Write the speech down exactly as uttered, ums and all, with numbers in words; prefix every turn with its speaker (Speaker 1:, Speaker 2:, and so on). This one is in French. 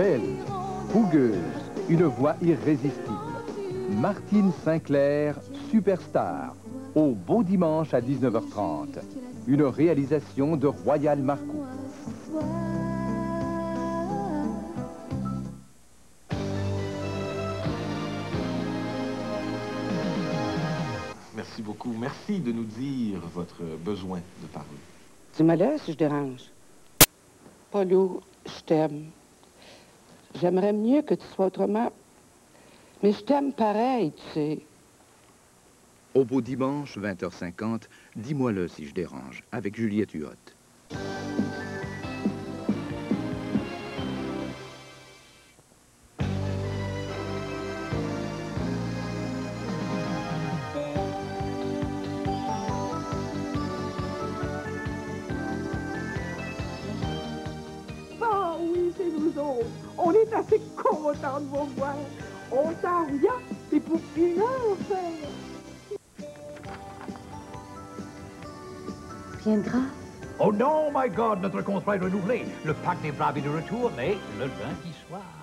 Speaker 1: belle, fougueuse, une voix irrésistible. Martine Sinclair, superstar, au Beau Dimanche à dix-neuf heures trente. Une réalisation de Royal Marcoux.
Speaker 2: Merci beaucoup. Merci de nous dire votre besoin de parler.
Speaker 3: Dis-moi là si je dérange. Paulou, je t'aime. J'aimerais mieux que tu sois autrement. Mais je t'aime pareil, tu sais.
Speaker 1: Au Beau Dimanche, vingt heures cinquante, dis-moi-le si je dérange, avec Juliette Huot.
Speaker 4: Ah oui, c'est nous autres. On est assez contents de vous voir. On s'en revient, c'est pour une heure faire.
Speaker 5: Rien de grave.
Speaker 6: Oh non, my God, notre contrat est renouvelé. Le pacte des braves est de retour, mais le lundi soir...